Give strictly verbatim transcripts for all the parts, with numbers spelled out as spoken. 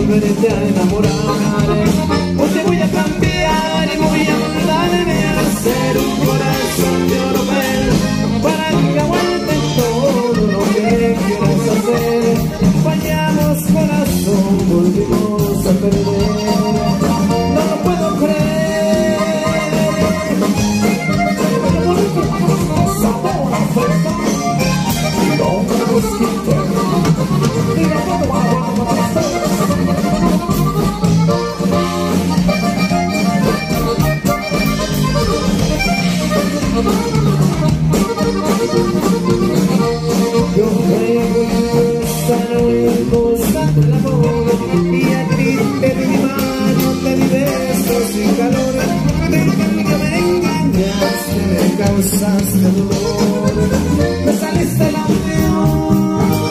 volverte a enamorar. Hoy te voy a cambiar y voy a mandarme a hacer un corazón de oro para que aguante todo lo que quieras hacer. Fallamos corazón, volvimos a perder. No lo puedo creer. Sabor a fuerza. No me busquiste. Diga todo a yo juego esta noche el amor y a ti te di mi mano, te di besos y calor. Pero que me engañaste, me causaste dolor, me saliste la peor.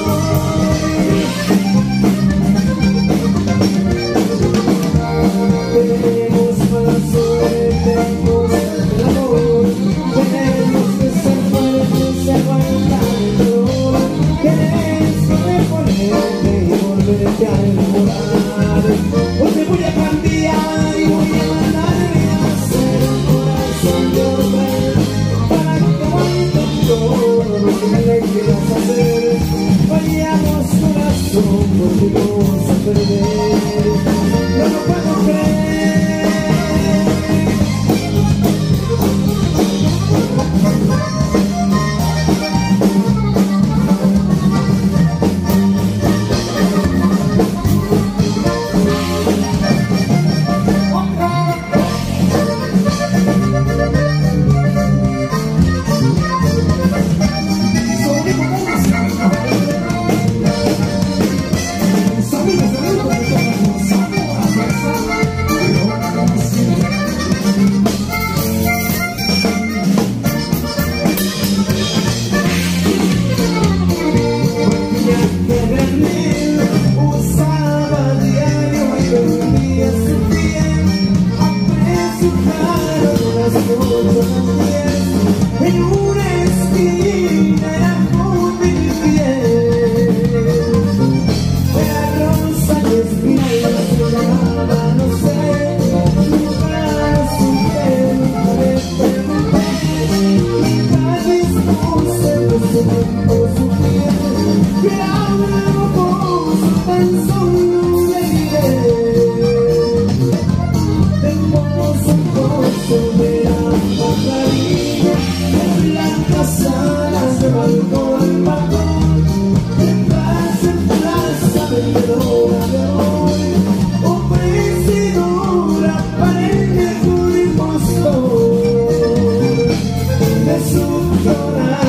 Tenemos mala suerte en cosas del amor, tenemos que ser fuertes y aguantar el dolor. Tienes que reponerte y volverte a enamorar. Hoy te voy a cambiar y voy a mandarme a hacer un corazón de oro para que aguante todo lo que le quieras hacer. Fallamos corazón, volvimos a perder. No lo puedo creer. En una esquina era muy fiel, era rosa y espina se llamaba, no sé, nunca supe, nunca le pregunté, y tal vez no sé de su tiempo su piel, que era una hermosa, tan solo le diré, hermoso, hermoso de ambas cariño. Blancas alas de balcón al balcón, de plaza en plaza, vendedora de hoy, ofrecedora para el mejor impostor de su jornada.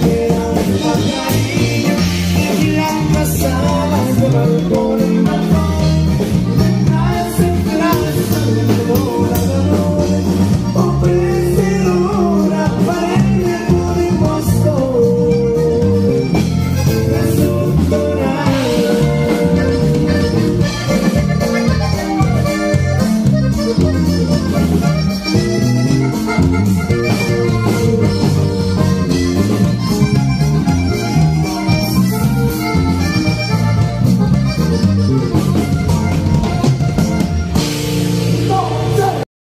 Por el balcón